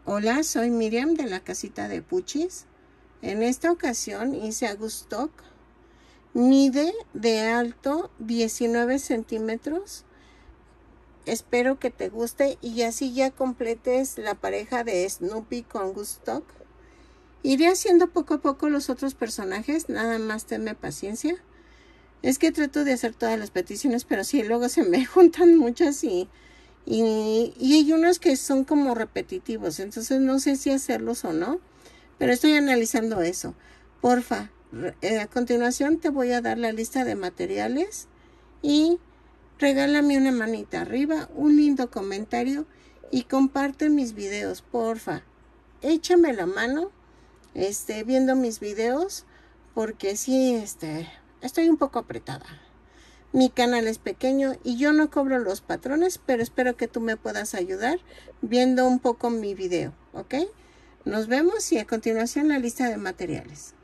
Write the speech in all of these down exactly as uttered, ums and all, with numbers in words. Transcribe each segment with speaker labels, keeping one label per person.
Speaker 1: Hola, soy Miriam de la casita de Puchis. En esta ocasión hice a Gustock. Mide de alto diecinueve centímetros. Espero que te guste y así ya completes la pareja de Snoopy con Gustock. Iré haciendo poco a poco los otros personajes, nada más tenme paciencia. Es que trato de hacer todas las peticiones, pero sí, luego se me juntan muchas y... Y, y hay unos que son como repetitivos, entonces no sé si hacerlos o no, pero estoy analizando eso. Porfa, eh, a continuación te voy a dar la lista de materiales y regálame una manita arriba, un lindo comentario y comparte mis videos, porfa. Échame la mano este, viendo mis videos porque sí, este, estoy un poco apretada. Mi canal es pequeño y yo no cobro los patrones, pero espero que tú me puedas ayudar viendo un poco mi video, ¿ok? Nos vemos y a continuación la lista de materiales.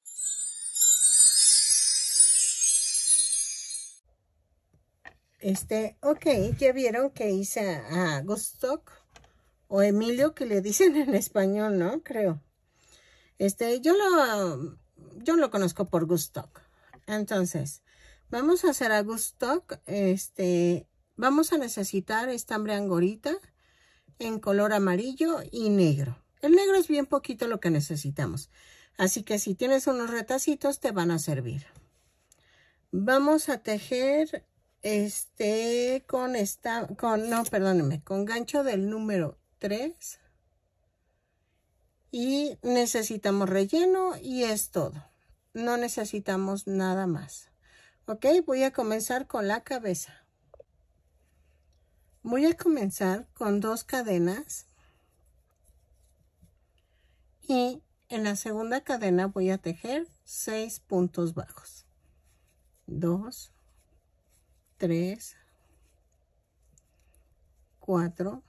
Speaker 1: Este, ok, ya vieron que hice a, a Gustock o Emilio, que le dicen en español, ¿no? Creo. Este, yo lo, yo lo conozco por Gustock. Entonces, vamos a hacer a Gustock. Este, vamos a necesitar estambre angorita en color amarillo y negro. El negro es bien poquito lo que necesitamos. Así que si tienes unos retacitos te van a servir. Vamos a tejer este con esta, con, no, perdónenme, con gancho del número tres. Y necesitamos relleno y es todo. No necesitamos nada más. Ok, voy a comenzar con la cabeza. Voy a comenzar con dos cadenas. Y en la segunda cadena voy a tejer seis puntos bajos. dos, tres, cuatro,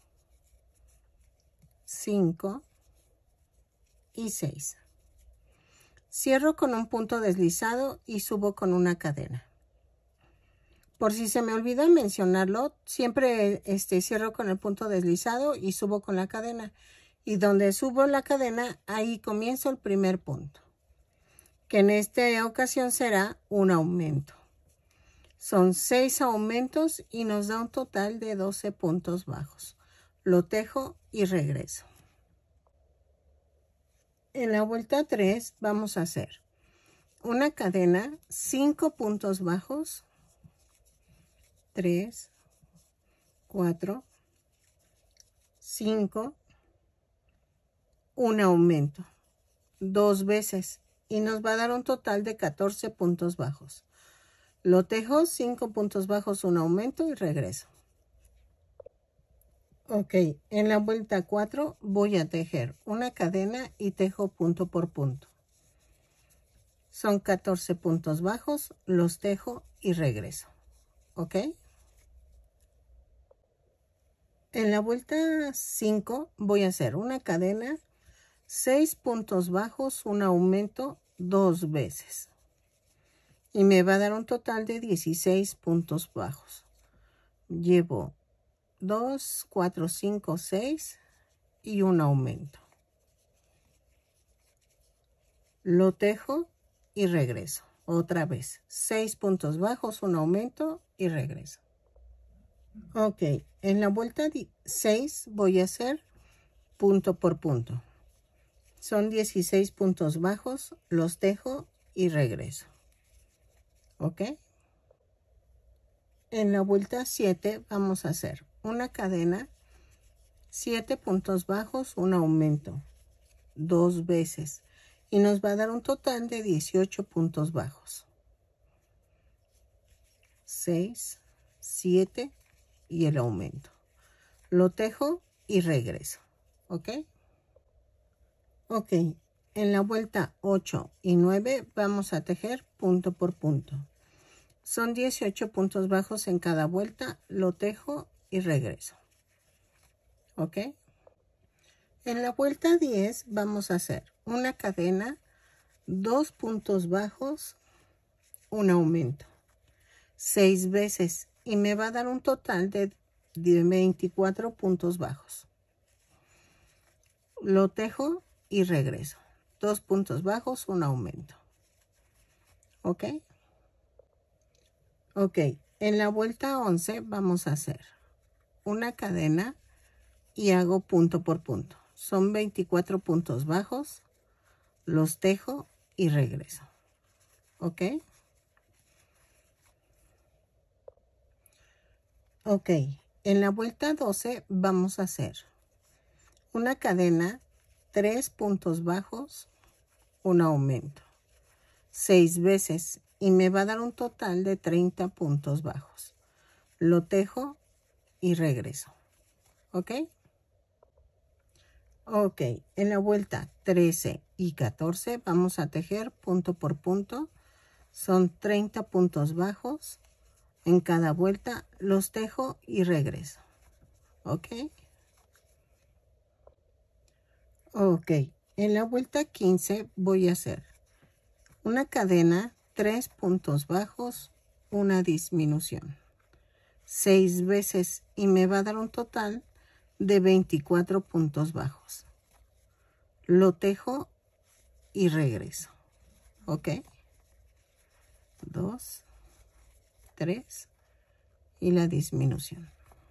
Speaker 1: cinco y seis. Cierro con un punto deslizado y subo con una cadena. Por si se me olvida mencionarlo, siempre este, cierro con el punto deslizado y subo con la cadena. Y donde subo la cadena, ahí comienzo el primer punto, que en esta ocasión será un aumento. Son seis aumentos y nos da un total de doce puntos bajos. Lo tejo y regreso. En la vuelta tres vamos a hacer una cadena, cinco puntos bajos, tres, cuatro, cinco, un aumento, dos veces y nos va a dar un total de catorce puntos bajos. Lo tejo, cinco puntos bajos, un aumento y regreso. Ok, en la vuelta cuatro voy a tejer una cadena y tejo punto por punto. Son catorce puntos bajos, los tejo y regreso. Ok. En la vuelta cinco voy a hacer una cadena, seis puntos bajos, un aumento dos veces. Y me va a dar un total de dieciséis puntos bajos. Llevo dos, cuatro, cinco, seis y un aumento. Lo tejo y regreso. Otra vez. seis puntos bajos, un aumento y regreso. Ok. En la vuelta seis voy a hacer punto por punto. Son dieciséis puntos bajos. Los tejo y regreso. Ok. En la vuelta siete vamos a hacer una cadena, siete puntos bajos, un aumento, dos veces. Y nos va a dar un total de dieciocho puntos bajos. seis, siete y el aumento. Lo tejo y regreso. ¿Ok? Ok. En la vuelta ocho y nueve vamos a tejer punto por punto. Son dieciocho puntos bajos en cada vuelta. Lo tejo y regreso. ¿Ok? En la vuelta diez vamos a hacer una cadena, dos puntos bajos, un aumento, seis veces y me va a dar un total de veinticuatro puntos bajos. lo tejo y regreso. Dos puntos bajos, un aumento. ¿Ok? Ok, en la vuelta once vamos a hacer una cadena y hago punto por punto. Son veinticuatro puntos bajos, los tejo y regreso. ¿Ok? Ok, en la vuelta doce vamos a hacer una cadena, tres puntos bajos, un aumento, seis veces y me va a dar un total de treinta puntos bajos. Lo tejo y regreso. ¿Ok? Ok, en la vuelta trece y catorce vamos a tejer punto por punto. Son treinta puntos bajos. En cada vuelta los tejo y regreso. ¿Ok? Ok, en la vuelta quince voy a hacer una cadena, tres puntos bajos, una disminución. seis veces y me va a dar un total de veinticuatro puntos bajos. Lo tejo y regreso. ¿Ok? dos, tres y la disminución.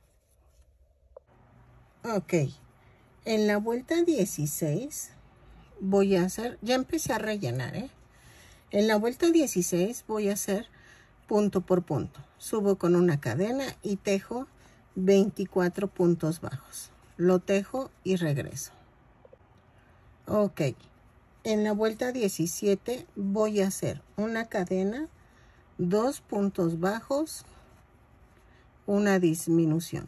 Speaker 1: Ok. En la vuelta dieciséis voy a hacer, ya empecé a rellenar, ¿eh? En la vuelta dieciséis voy a hacer punto por punto. Subo con una cadena y tejo veinticuatro puntos bajos. Lo tejo y regreso. Ok. En la vuelta diecisiete voy a hacer una cadena, dos puntos bajos, una disminución.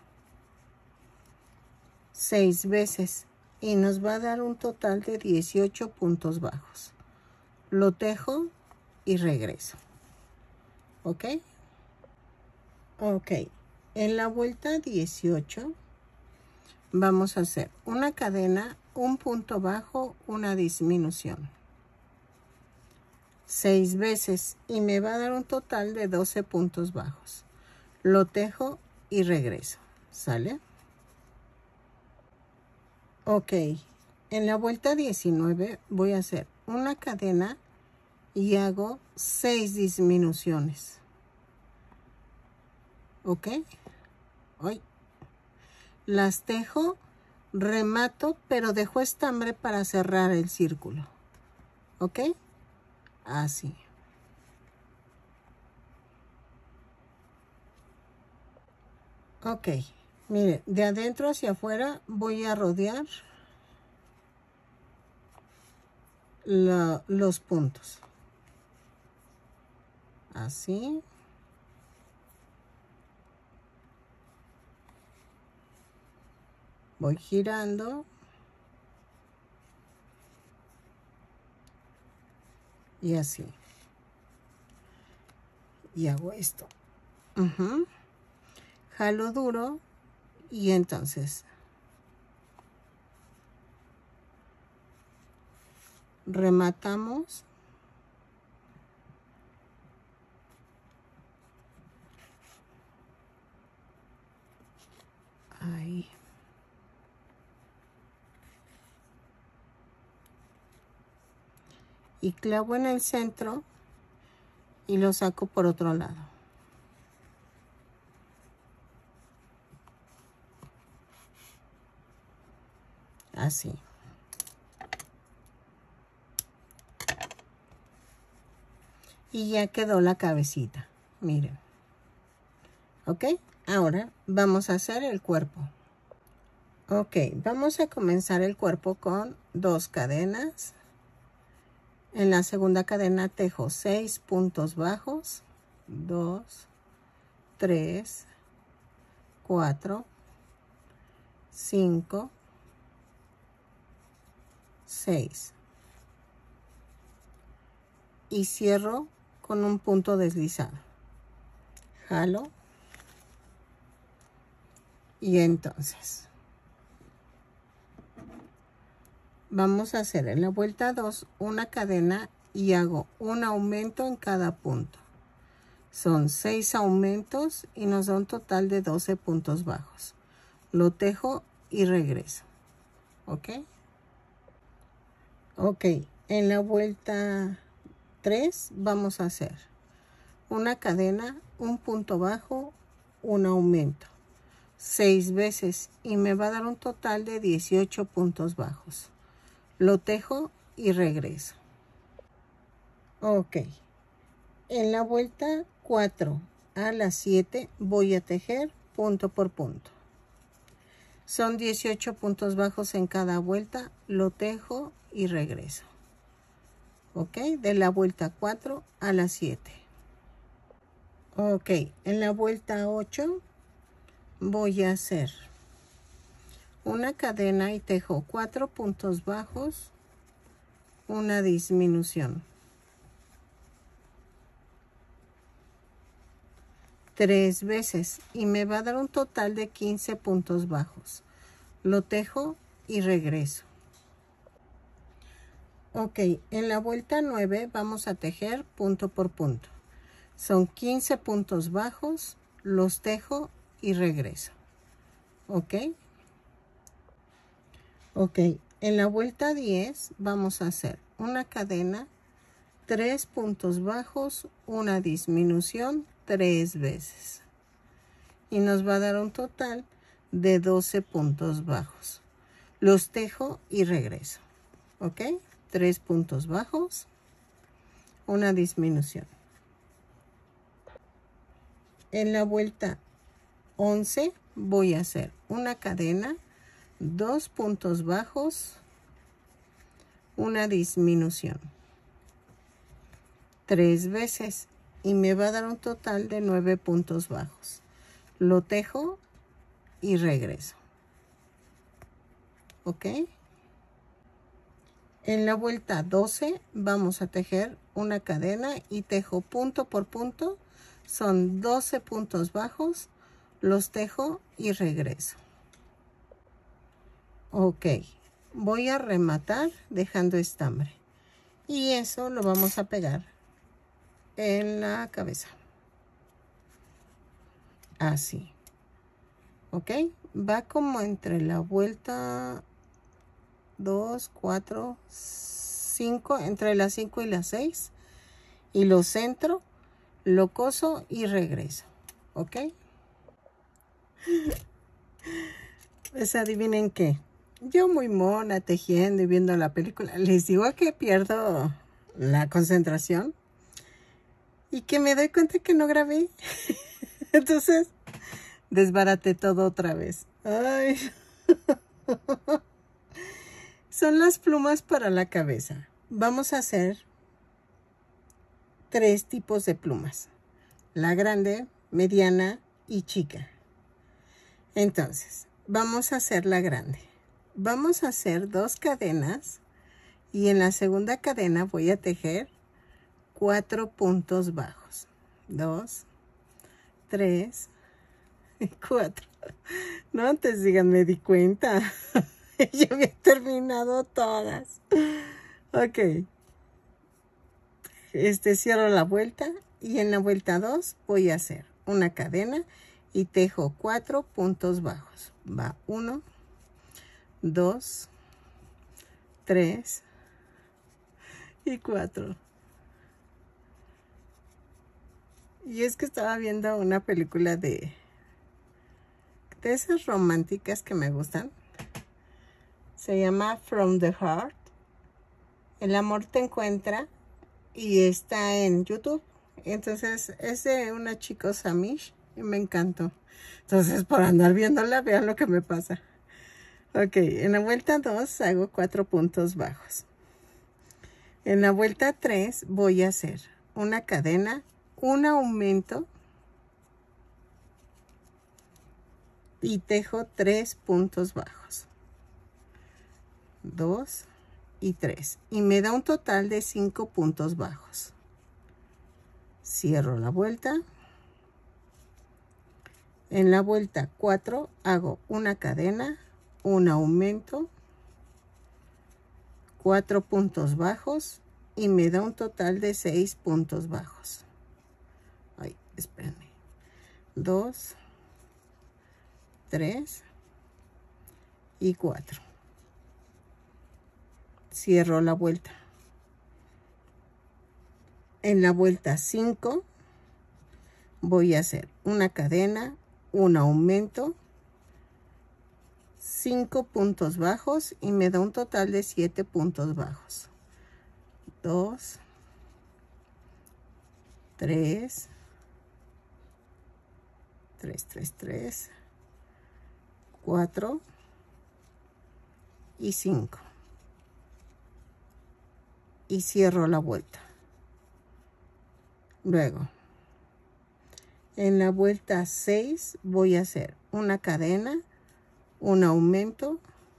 Speaker 1: seis veces y nos va a dar un total de dieciocho puntos bajos. Lo tejo y regreso. ¿Ok? Ok. En la vuelta dieciocho vamos a hacer una cadena, un punto bajo, una disminución. seis veces y me va a dar un total de doce puntos bajos. Lo tejo y regreso. ¿Sale? Ok. En la vuelta diecinueve voy a hacer una cadena y hago seis disminuciones. ¿Ok? Hoy las tejo, remato, pero dejo estambre para cerrar el círculo. ¿Ok? Así. Ok. Mire, de adentro hacia afuera voy a rodear la, los puntos. Así. Voy girando. Y así. Y hago esto. Uh-huh. Jalo duro. Y entonces rematamos. Ahí. Y clavo en el centro y lo saco por otro lado. Así. Y ya quedó la cabecita. Miren. ¿Ok? Ahora vamos a hacer el cuerpo. Ok, vamos a comenzar el cuerpo con dos cadenas. En la segunda cadena tejo seis puntos bajos. dos, tres, cuatro, cinco, seis. Y cierro con un punto deslizado. Jalo. Y entonces vamos a hacer en la vuelta dos una cadena y hago un aumento en cada punto. Son seis aumentos y nos da un total de doce puntos bajos. Lo tejo y regreso. ¿Ok? Ok, en la vuelta tres vamos a hacer una cadena, un punto bajo, un aumento, seis veces y me va a dar un total de dieciocho puntos bajos. Lo tejo y regreso. Ok, en la vuelta cuatro a las siete voy a tejer punto por punto. Son dieciocho puntos bajos en cada vuelta, lo tejo y regreso. Ok, de la vuelta cuatro a la siete. Ok, en la vuelta ocho voy a hacer una cadena y tejo cuatro puntos bajos, una disminución, tres veces y me va a dar un total de quince puntos bajos. Lo tejo y regreso. Ok, en la vuelta nueve vamos a tejer punto por punto. Son quince puntos bajos, los tejo y regreso. Ok. Ok, en la vuelta diez vamos a hacer una cadena, tres puntos bajos, una disminución, tres veces. Y nos va a dar un total de doce puntos bajos. Los tejo y regreso. Ok, tres puntos bajos, una disminución. En la vuelta once voy a hacer una cadena, dos puntos bajos, una disminución, tres veces y me va a dar un total de nueve puntos bajos. Lo tejo y regreso. Ok. En la vuelta doce vamos a tejer una cadena y tejo punto por punto. Son doce puntos bajos, los tejo y regreso. Ok, voy a rematar dejando estambre y eso lo vamos a pegar en la cabeza. Así. Ok, va como entre la vuelta dos, cuatro, cinco, entre las cinco y las seis. Y lo centro, lo coso y regreso. Ok. Pues adivinen qué. Yo muy mona tejiendo y viendo la película. Les digo que pierdo la concentración. Y que me doy cuenta que no grabé. Entonces, desbaraté todo otra vez. Ay. Son las plumas para la cabeza. Vamos a hacer tres tipos de plumas. La grande, mediana y chica. Entonces, vamos a hacer la grande. Vamos a hacer dos cadenas y en la segunda cadena voy a tejer cuatro puntos bajos. Dos, tres y cuatro. No, antes digan, me di cuenta. Yo había terminado todas. Ok. Este, cierro la vuelta y en la vuelta dos voy a hacer una cadena y tejo cuatro puntos bajos. Va uno, dos, tres y cuatro. Y es que estaba viendo una película de, de esas románticas que me gustan. Se llama From the Heart. El amor te encuentra y está en YouTube. Entonces es de una chica Samish y me encantó. Entonces por andar viéndola, vean lo que me pasa. Ok, en la vuelta dos hago cuatro puntos bajos. En la vuelta tres voy a hacer una cadena, un aumento y tejo tres puntos bajos. dos y tres. Y me da un total de cinco puntos bajos. Cierro la vuelta. En la vuelta cuatro hago una cadena, un aumento, cuatro puntos bajos y me da un total de seis puntos bajos. Ay, espérenme. dos, tres y cuatro. cierro la vuelta. En la vuelta cinco voy a hacer una cadena, un aumento, cinco puntos bajos y me da un total de siete puntos bajos. dos, tres, tres, tres, tres, cuatro y cinco. Y cierro la vuelta. Luego, en la vuelta seis voy a hacer una cadena, un aumento,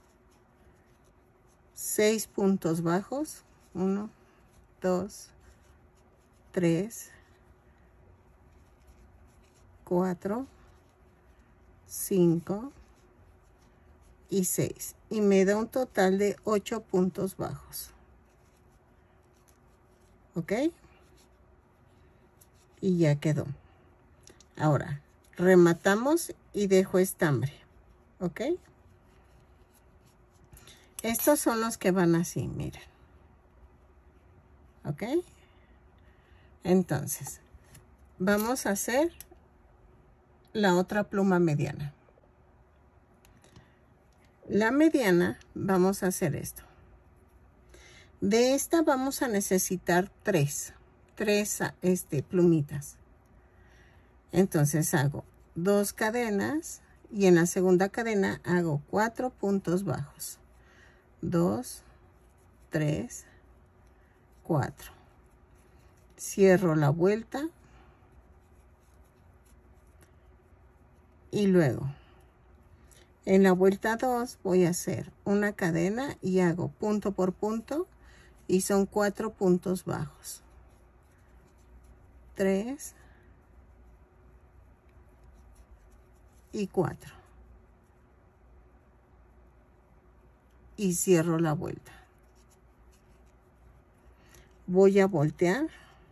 Speaker 1: seis puntos bajos, uno, dos, tres, cuatro, cinco y seis. Y me da un total de ocho puntos bajos. ¿Ok? Y ya quedó. Ahora, rematamos y dejo estambre. ¿Ok? Estos son los que van así, miren. ¿Ok? Entonces, vamos a hacer la otra pluma mediana. La mediana, vamos a hacer esto. De esta vamos a necesitar tres. Tres este, plumitas. Entonces hago dos cadenas y en la segunda cadena hago cuatro puntos bajos. Dos, tres, cuatro. Cierro la vuelta. Y luego, en la vuelta dos voy a hacer una cadena y hago punto por punto y son cuatro puntos bajos. Tres y cuatro. Y cierro la vuelta. Voy a voltear.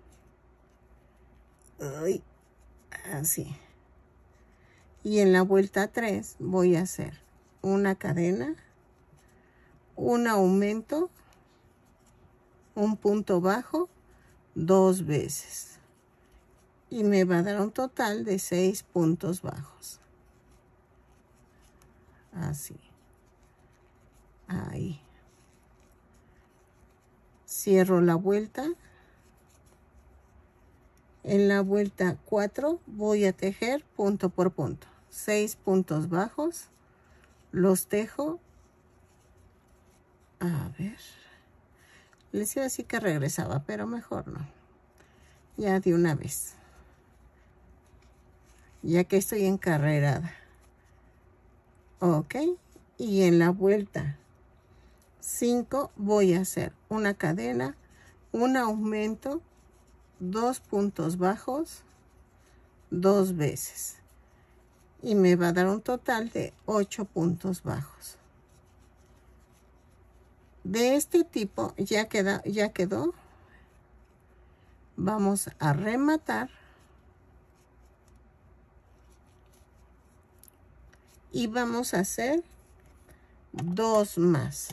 Speaker 1: Ay, así. Y en la vuelta tres voy a hacer una cadena, un aumento, un punto bajo, dos veces. Y me va a dar un total de seis puntos bajos. Así. Ahí. Cierro la vuelta. En la vuelta cuatro voy a tejer punto por punto. seis puntos bajos. Los tejo. A ver. Les iba a decir que regresaba, pero mejor no. Ya de una vez. Ya que estoy encarrerada. Ok. Y en la vuelta cinco voy a hacer una cadena, un aumento, dos puntos bajos, dos veces. Y me va a dar un total de ocho puntos bajos. De este tipo ya, queda, ya quedó. Vamos a rematar. Y vamos a hacer dos más.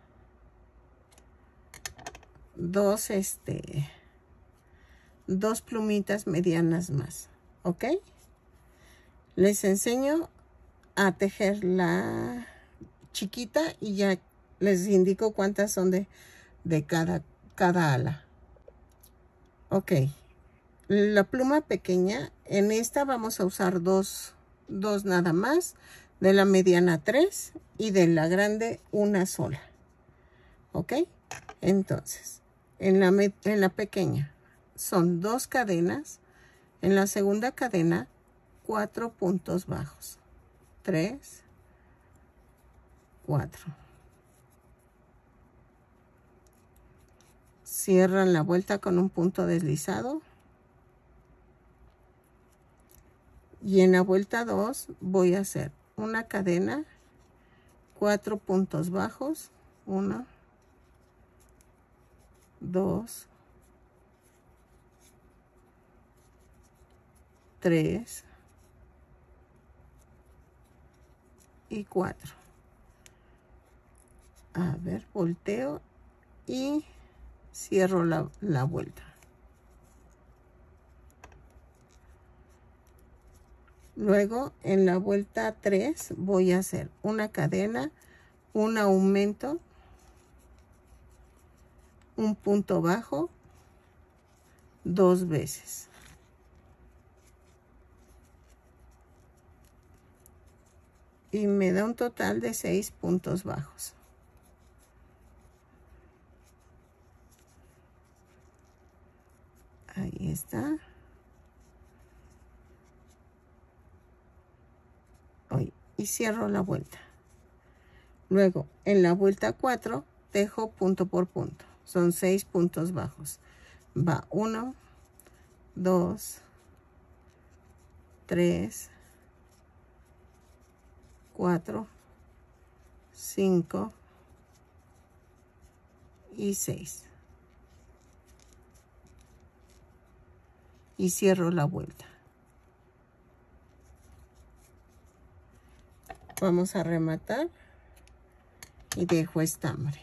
Speaker 1: Dos, este, dos plumitas medianas más. ¿Ok? Les enseño a tejer la chiquita y ya les indico cuántas son de, de cada, cada ala. Ok. La pluma pequeña, en esta vamos a usar dos, dos nada más. De la mediana tres y de la grande una sola. ¿Ok? Entonces, en la, en la pequeña son dos cadenas. En la segunda cadena, cuatro puntos bajos. Tres, cuatro. Cierran la vuelta con un punto deslizado. Y en la vuelta dos voy a hacer una cadena, cuatro puntos bajos, uno, dos, tres y cuatro. A ver, volteo y cierro la, la vuelta. Luego en la vuelta tres voy a hacer una cadena, un aumento, un punto bajo dos veces. Y me da un total de seis puntos bajos. Ahí está. Y cierro la vuelta. Luego en la vuelta cuatro tejo punto por punto. Son seis puntos bajos. Va uno, dos, tres, cuatro, cinco y seis. Y cierro la vuelta. Vamos a rematar y dejo estambre.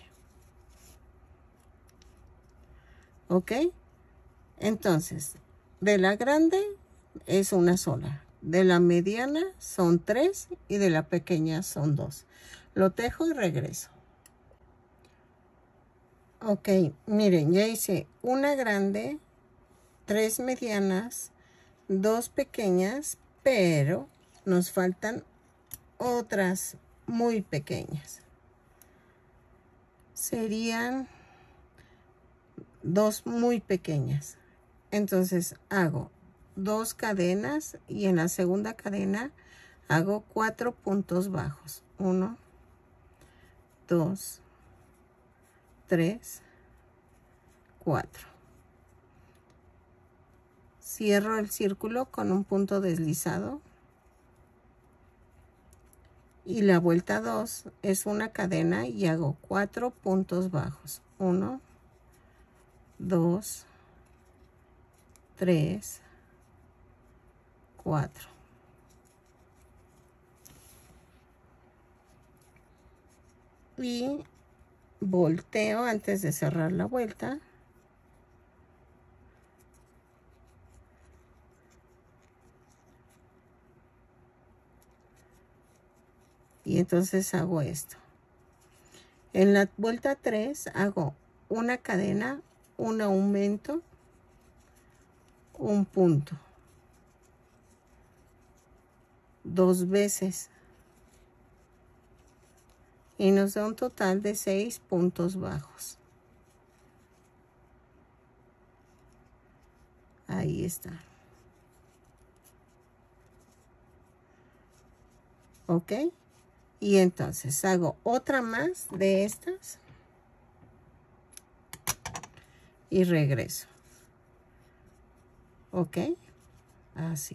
Speaker 1: ¿Ok? Entonces, de la grande es una sola. De la mediana son tres y de la pequeña son dos. Lo tejo y regreso. Ok, miren, ya hice una grande, tres medianas, dos pequeñas, pero nos faltan otras muy pequeñas. Serían dos muy pequeñas. Entonces hago dos cadenas y en la segunda cadena hago cuatro puntos bajos. Uno, dos, tres, cuatro. Cierro el círculo con un punto deslizado. Y la vuelta dos es una cadena y hago cuatro puntos bajos. Uno, dos, tres, cuatro. Y volteo antes de cerrar la vuelta. Y entonces hago esto. En la vuelta tres hago una cadena, un aumento, un punto. Dos veces. Y nos da un total de seis puntos bajos. Ahí está. ¿Ok? Y entonces hago otra más de estas. Y regreso. ¿Ok? Así.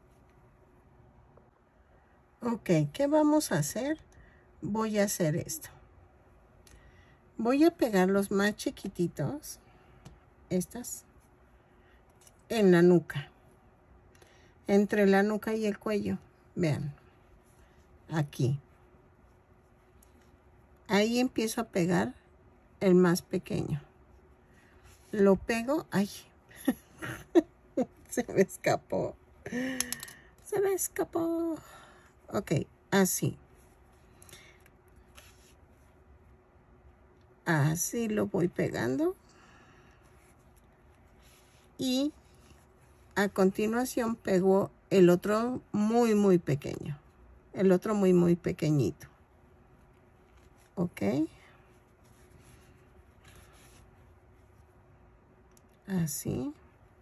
Speaker 1: Ok, ¿qué vamos a hacer? Voy a hacer esto. Voy a pegar los más chiquititos, estas, en la nuca. Entre la nuca y el cuello. Vean. Aquí. Ahí empiezo a pegar el más pequeño. Lo pego. Ay. Se me escapó. Se me escapó. Ok, así. Así lo voy pegando. Y a continuación pego el otro muy, muy pequeño. El otro muy, muy pequeñito. Ok. Así.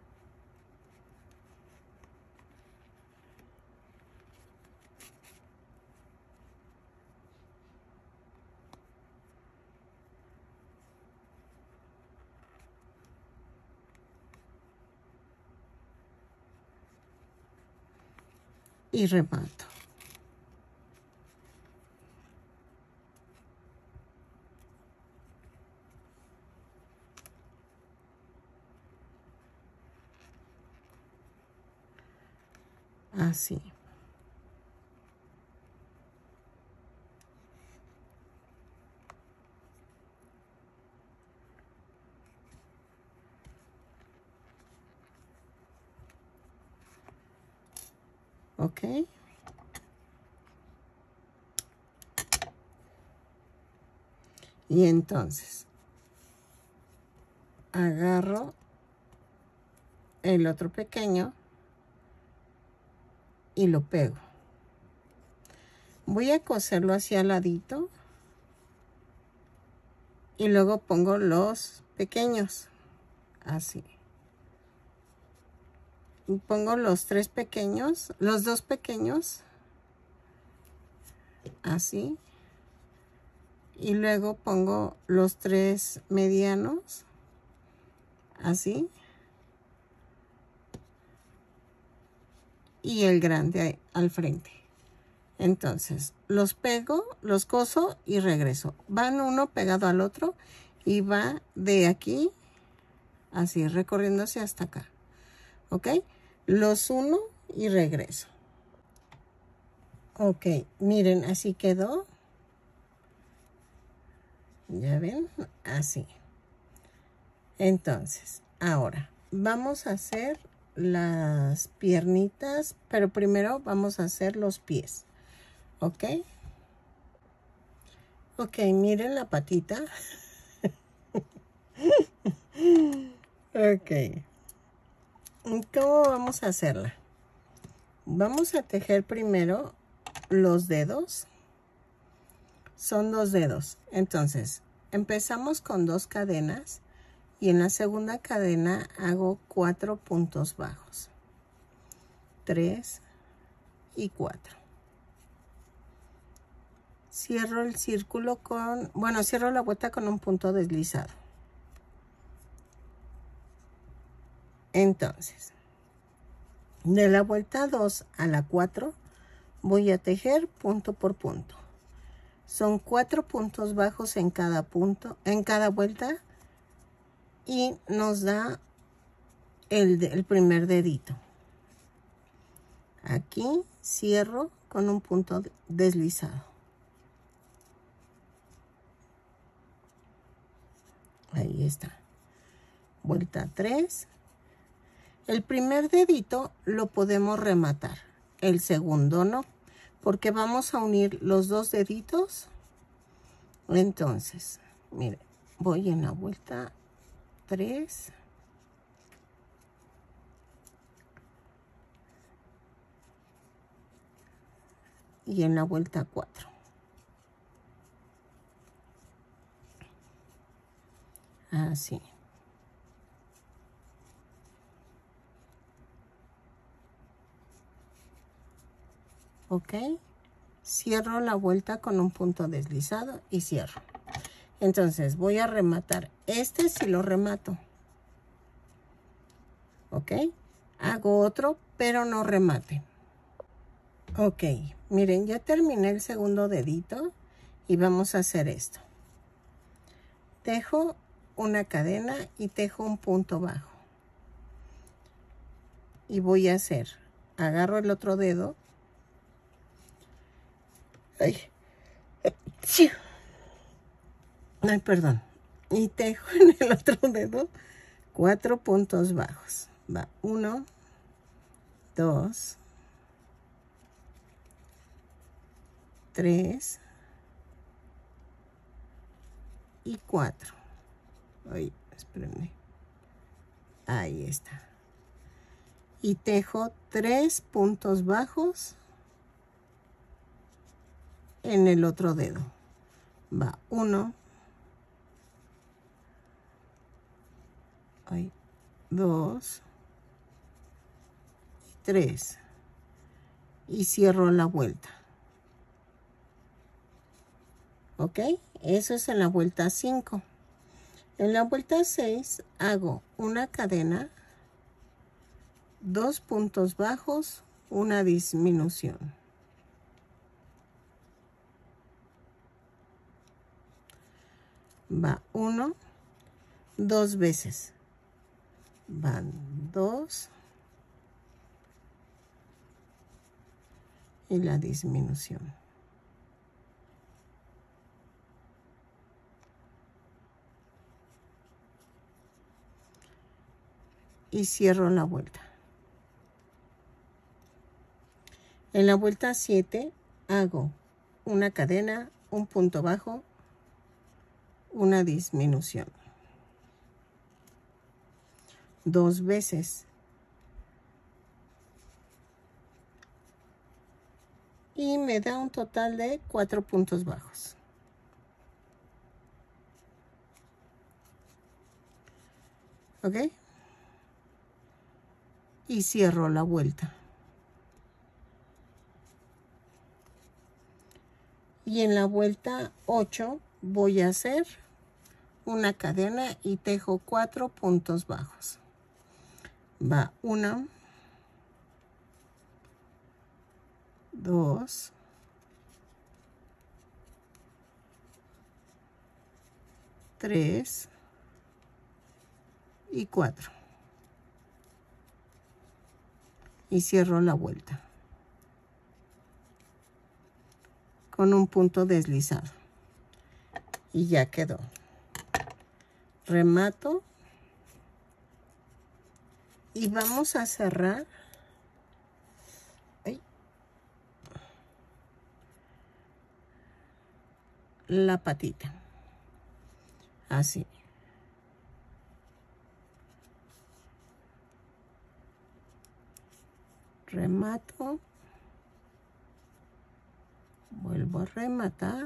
Speaker 1: Y remato. Así. ¿Ok? Y entonces agarro el otro pequeño y lo pego. Voy a coserlo hacia al ladito y luego pongo los pequeños, así. Y pongo los tres pequeños, los dos pequeños, así. Y luego pongo los tres medianos, así. Y el grande al frente. Entonces, los pego, los coso y regreso. Van uno pegado al otro y va de aquí, así, recorriéndose hasta acá. ¿Ok? Los uno y regreso. Ok, miren, así quedó. ¿Ya ven? Así. Entonces, ahora vamos a hacer las piernitas, pero primero vamos a hacer los pies. ¿Ok? Ok, miren la patita. Ok. ¿Cómo vamos a hacerla? Vamos a tejer primero los dedos. Son dos dedos. Entonces, empezamos con dos cadenas y en la segunda cadena hago cuatro puntos bajos. Tres y cuatro. Cierro el círculo con, bueno, cierro la vuelta con un punto deslizado. Entonces, de la vuelta dos a la cuatro voy a tejer punto por punto. Son cuatro puntos bajos en cada punto, en cada vuelta, y nos da el, el primer dedito. Aquí cierro con un punto deslizado. Ahí está. Vuelta tres. El primer dedito lo podemos rematar. El segundo no, porque vamos a unir los dos deditos. Entonces, miren, voy en la vuelta tres. Y en la vuelta cuatro. Así. Ok. Cierro la vuelta con un punto deslizado y cierro. Entonces voy a rematar. Este sí lo remato. Ok. Hago otro, pero no remate. Ok. Miren, ya terminé el segundo dedito y vamos a hacer esto. Tejo una cadena y tejo un punto bajo. Y voy a hacer, agarro el otro dedo. Ay, Ay, perdón. Y tejo en el otro dedo cuatro puntos bajos. Va, uno, dos, tres y cuatro. Ay, espérenme. Ahí está. Y tejo tres puntos bajos en el otro dedo. Va, uno, ay, dos, tres. Y cierro la vuelta. ¿Ok? Eso es en la vuelta cinco. En la vuelta seis hago una cadena, dos puntos bajos, una disminución. Va uno, dos veces. Van dos. Y la disminución. Y cierro la vuelta. En la vuelta siete hago una cadena, un punto bajo, una disminución. Dos veces. Y me da un total de cuatro puntos bajos. ¿Ok? Y cierro la vuelta. Y en la vuelta ocho voy a hacer una cadena y tejo cuatro puntos bajos. Va una, dos, tres y cuatro. Y cierro la vuelta con un punto deslizado. Y ya quedó. Remato. Y vamos a cerrar. Ay, la patita. Así. Remato. Vuelvo a rematar.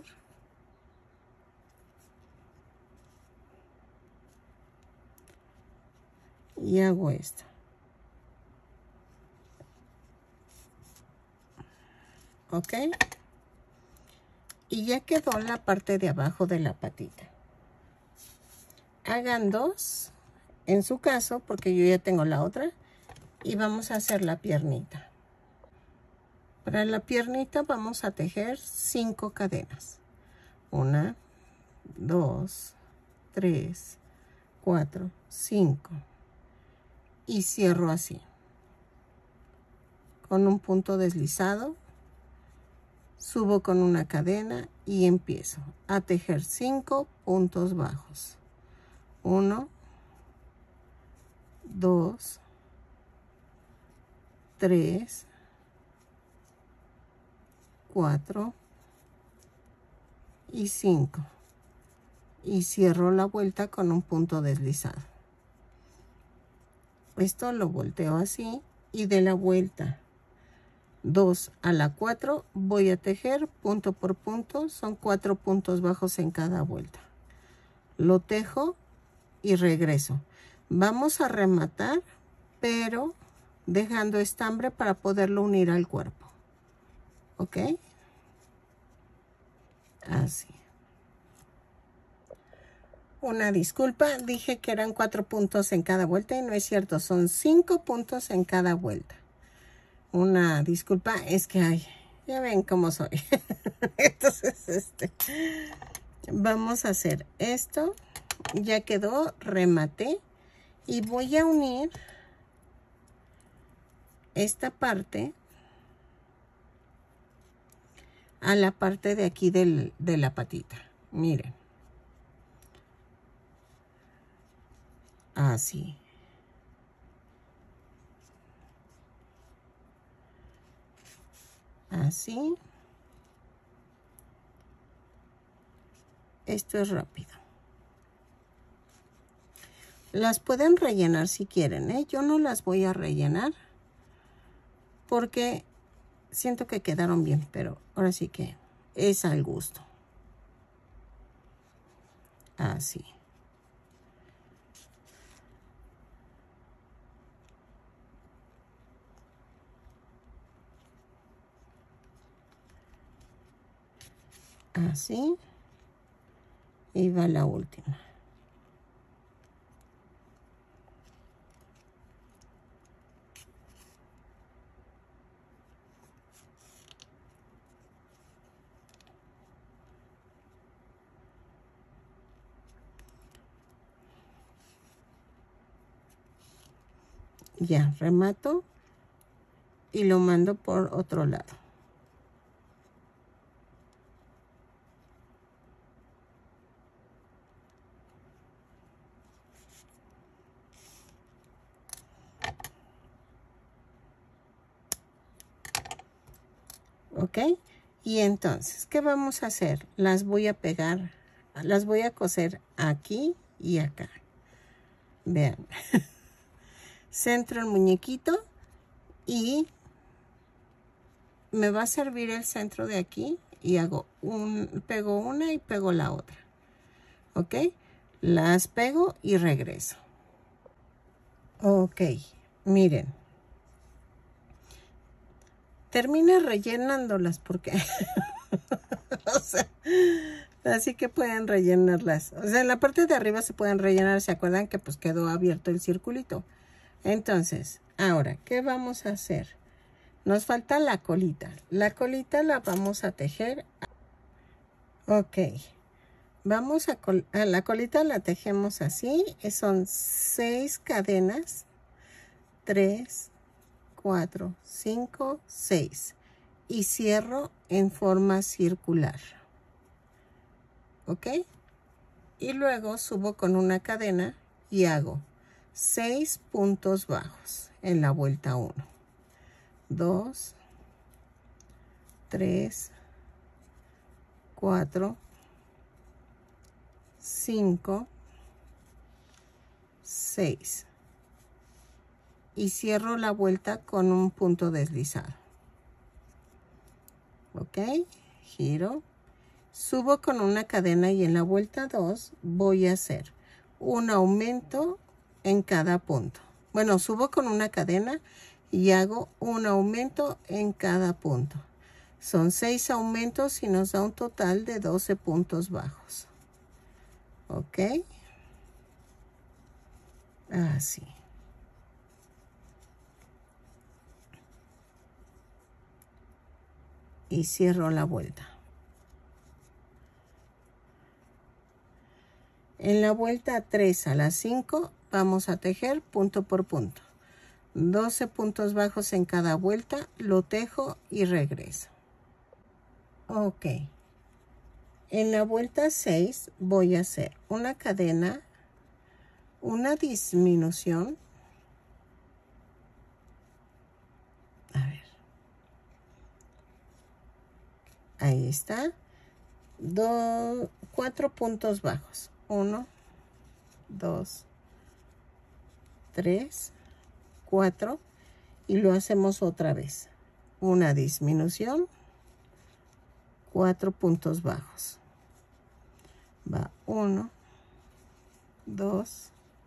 Speaker 1: Y hago esto. ¿Ok? Y ya quedó la parte de abajo de la patita. Hagan dos, en su caso, porque yo ya tengo la otra. Y vamos a hacer la piernita. Para la piernita vamos a tejer cinco cadenas. Una, dos, tres, cuatro, cinco. Y cierro así. Con un punto deslizado. Subo con una cadena y empiezo a tejer cinco puntos bajos. Uno, dos, tres, cuatro y cinco. Y cierro la vuelta con un punto deslizado. Esto lo volteo así y de la vuelta dos a la cuatro voy a tejer punto por punto. Son cuatro puntos bajos en cada vuelta. Lo tejo y regreso. Vamos a rematar, pero dejando estambre para poderlo unir al cuerpo. ¿Ok? Así. Una disculpa, dije que eran cuatro puntos en cada vuelta y no es cierto, son cinco puntos en cada vuelta. Una disculpa, es que hay, ya ven cómo soy. Entonces, este, vamos a hacer esto. Ya quedó, rematé. Y voy a unir esta parte a la parte de aquí del, de la patita. Miren. Así. Así. Esto es rápido. Las pueden rellenar si quieren, ¿eh? Yo no las voy a rellenar porque siento que quedaron bien, pero ahora sí que es al gusto. Así. Así. Y va la última. Ya, remato y lo mando por otro lado. ¿Ok? Y entonces, ¿qué vamos a hacer? Las voy a pegar, las voy a coser aquí y acá. Vean. Centro el muñequito y me va a servir el centro de aquí y hago un, pego una y pego la otra. ¿Ok? Las pego y regreso. Ok, miren. Termina rellenándolas porque... o sea, así que pueden rellenarlas. O sea, en la parte de arriba se pueden rellenar. ¿Se acuerdan que pues quedó abierto el circulito? Entonces, ahora, ¿qué vamos a hacer? Nos falta la colita. La colita la vamos a tejer. Ok. Vamos a, col a la colita la tejemos así. Son seis cadenas. Tres, cuatro, cinco, seis. Y cierro en forma circular. ¿Ok? Y luego subo con una cadena y hago seis puntos bajos en la vuelta uno. dos, tres, cuatro, cinco, seis. Y cierro la vuelta con un punto deslizado. ¿Ok? Giro. Subo con una cadena y en la vuelta dos voy a hacer un aumento en cada punto. Bueno, subo con una cadena y hago un aumento en cada punto. Son seis aumentos y nos da un total de doce puntos bajos. ¿Ok? Así. Y cierro la vuelta. En la vuelta tres a las cinco vamos a tejer punto por punto. doce puntos bajos en cada vuelta, lo tejo y regreso. Ok. En la vuelta seis voy a hacer una cadena, una disminución. A ver. Ahí está. Do, cuatro puntos bajos. Uno, dos, tres, cuatro. Y lo hacemos otra vez. Una disminución. Cuatro puntos bajos. Va uno, dos,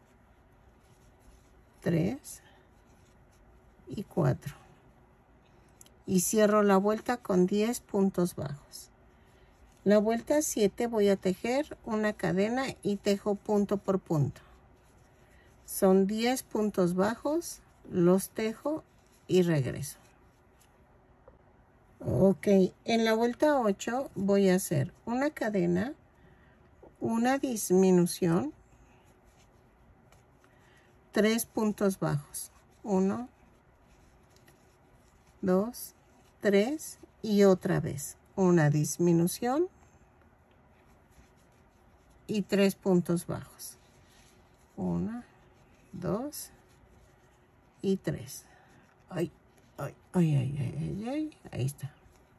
Speaker 1: tres y cuatro. Y cierro la vuelta con diez puntos bajos. La vuelta siete voy a tejer una cadena y tejo punto por punto. Son diez puntos bajos, los tejo y regreso. Ok, en la vuelta ocho voy a hacer una cadena, una disminución, tres puntos bajos. Uno, dos, tres y otra vez una disminución y tres puntos bajos. Una, dos y tres. Ay, ay, ay, ay, ay, ay, ay. Ahí está.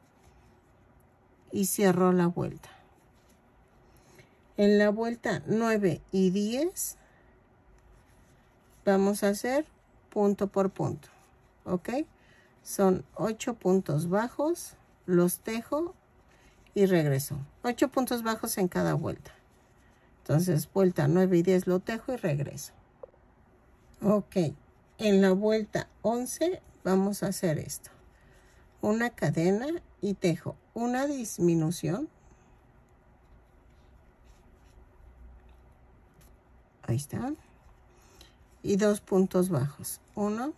Speaker 1: Y cierro la vuelta. En la vuelta nueve y diez vamos a hacer punto por punto. ¿Ok? Son ocho puntos bajos, los tejo y regreso. ocho puntos bajos en cada vuelta. Entonces, vuelta nueve y diez lo tejo y regreso. Ok, en la vuelta once vamos a hacer esto. Una cadena y tejo una disminución. Ahí está. Y dos puntos bajos. Uno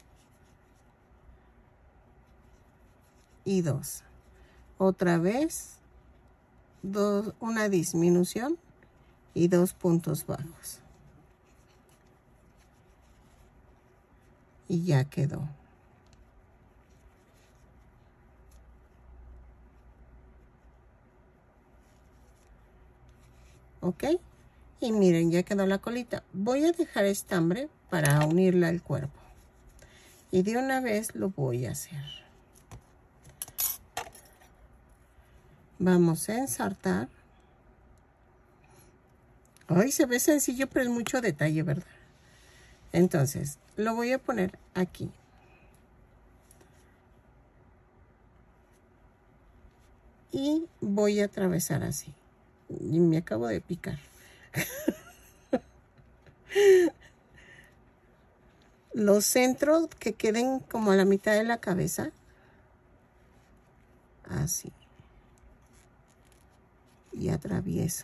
Speaker 1: y dos. Otra vez, dos, una disminución y dos puntos bajos. Y ya quedó. ¿Ok? Y miren, ya quedó la colita. Voy a dejar estambre para unirla al cuerpo. Y de una vez lo voy a hacer. Vamos a ensartar. Ay, se ve sencillo, pero es mucho detalle, ¿verdad? Entonces, lo voy a poner aquí. Y voy a atravesar así. Y me acabo de picar. Los centros que queden como a la mitad de la cabeza. Así. Y atravieso.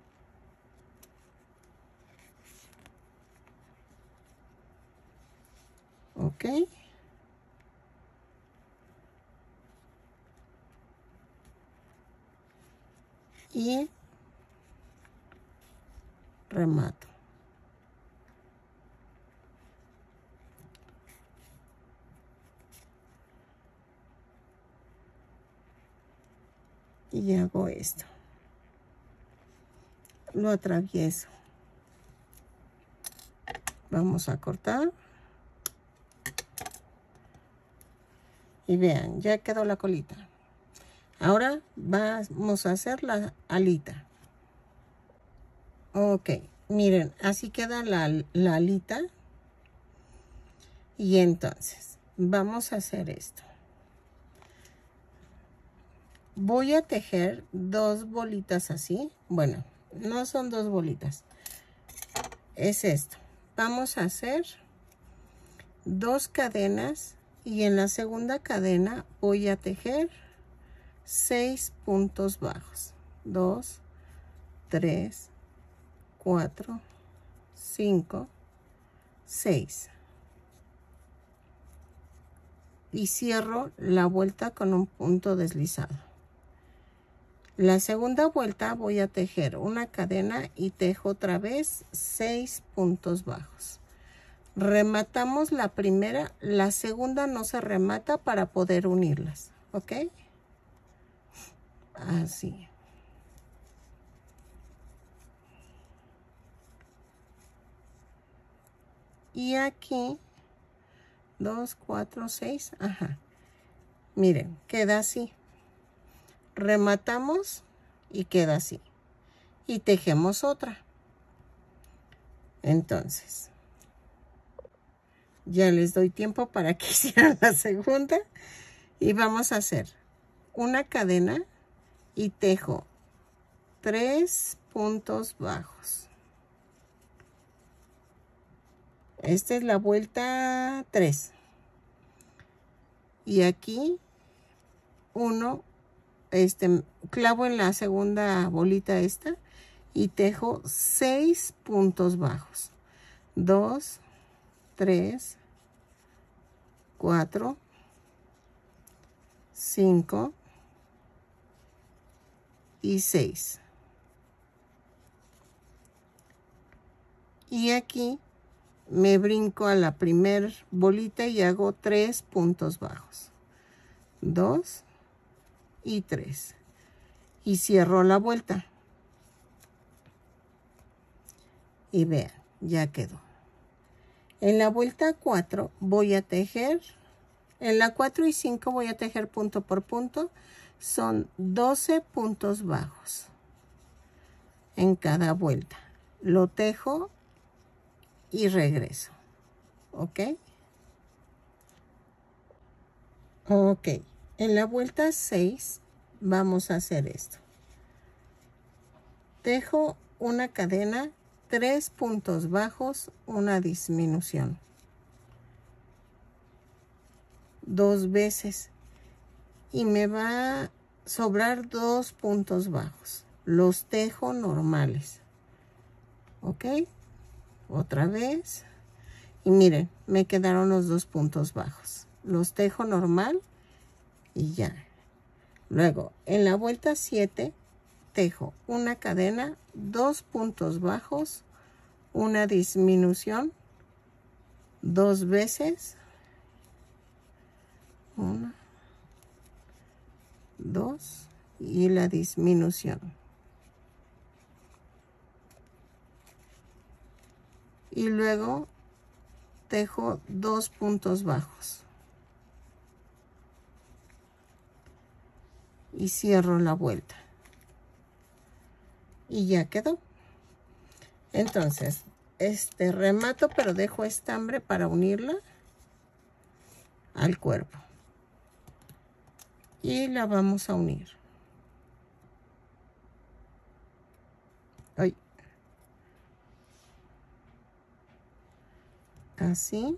Speaker 1: ¿Ok? Y remato. Y hago esto. Lo atravieso. Vamos a cortar. Y vean, ya quedó la colita. Ahora vamos a hacer la alita. Ok, miren, así queda la, la alita. Y entonces, vamos a hacer esto. Voy a tejer dos bolitas así. Bueno, no son dos bolitas. Es esto. Vamos a hacer dos cadenas. Y en la segunda cadena voy a tejer seis puntos bajos. Dos, tres, cuatro, cinco, seis. Y cierro la vuelta con un punto deslizado. La segunda vuelta voy a tejer una cadena y tejo otra vez seis puntos bajos. Rematamos la primera, la segunda no se remata para poder unirlas, ¿ok? Así. Y aquí, dos, cuatro, seis, ajá. Miren, queda así. Rematamos y queda así. Y tejemos otra. Entonces, ya les doy tiempo para que hicieran la segunda. Y vamos a hacer una cadena y tejo tres puntos bajos. Esta es la vuelta tres. Y aquí uno, este, clavo en la segunda bolita esta y tejo seis puntos bajos. Dos, tres, cuatro, cinco y seis. Y aquí me brinco a la primer bolita y hago tres puntos bajos. Dos y tres. Y cierro la vuelta. Y vean, ya quedó. En la vuelta cuatro voy a tejer, en la cuatro y cinco voy a tejer punto por punto. Son doce puntos bajos en cada vuelta. Lo tejo y regreso. ¿Ok? Ok. En la vuelta seis vamos a hacer esto. Tejo una cadena, tres puntos bajos, una disminución. Dos veces. Y me va a sobrar dos puntos bajos. Los tejo normales. ¿Ok? Otra vez. Y miren, me quedaron los dos puntos bajos. Los tejo normal y ya. Luego, en la vuelta siete, tejo una cadena, dos puntos bajos, una disminución, dos veces. Una, dos y la disminución. Y luego tejo dos puntos bajos. y cierro la vuelta. Y ya quedó. Entonces, este remato, pero dejo estambre para unirla al cuerpo. Y la vamos a unir. Ay. Así.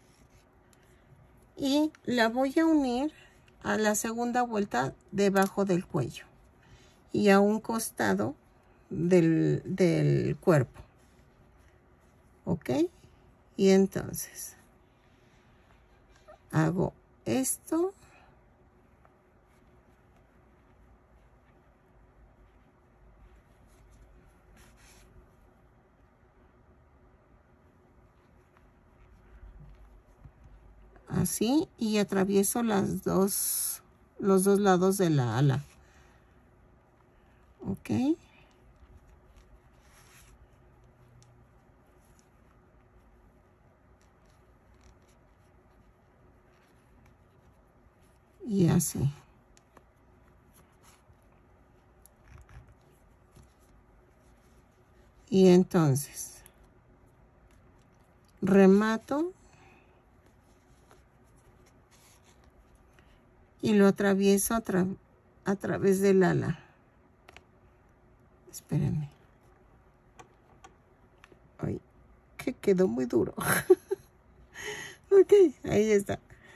Speaker 1: Y la voy a unir a la segunda vuelta debajo del cuello y a un costado del, del cuerpo. ¿Ok? Y entonces hago esto. Así, y atravieso las dos, los dos lados de la ala. ¿Ok? Y así. Y entonces, remato. Y lo atravieso a, tra a través del ala. Espérenme. Ay, que quedó muy duro. Ok, ahí está.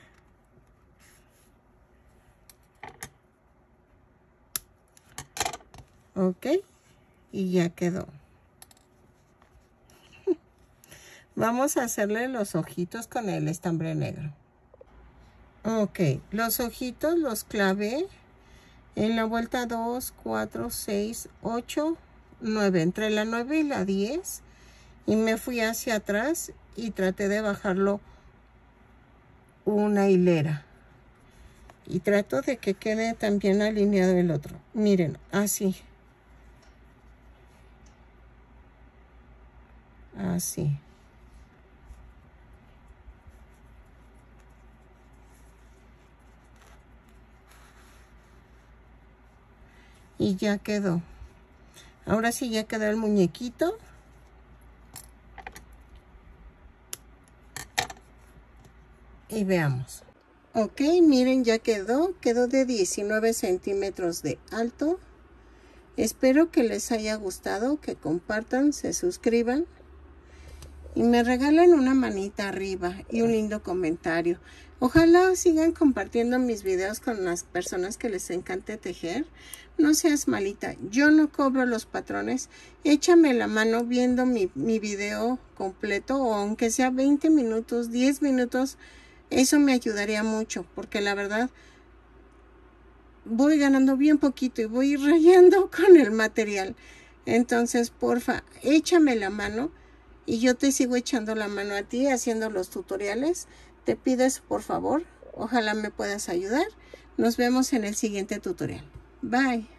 Speaker 1: Ok, y ya quedó. Vamos a hacerle los ojitos con el estambre negro. Ok, los ojitos los clavé en la vuelta dos, cuatro, seis, ocho, nueve. Entre la nueve y la diez. Y me fui hacia atrás y traté de bajarlo una hilera. Y trato de que quede también alineado el otro. Miren, así. Así. Y ya quedó. Ahora sí ya quedó el muñequito. Y veamos. Ok, miren, ya quedó. Quedó de diecinueve centímetros de alto. Espero que les haya gustado, que compartan, se suscriban. Y me regalen una manita arriba y un lindo comentario. Ojalá sigan compartiendo mis videos con las personas que les encante tejer. No seas malita, yo no cobro los patrones. Échame la mano viendo mi, mi video completo, o aunque sea veinte minutos, diez minutos. Eso me ayudaría mucho, porque la verdad voy ganando bien poquito y voy rayando con el material. Entonces, porfa, échame la mano. Y yo te sigo echando la mano a ti haciendo los tutoriales. Te pido eso, por favor. Ojalá me puedas ayudar. Nos vemos en el siguiente tutorial. Bye.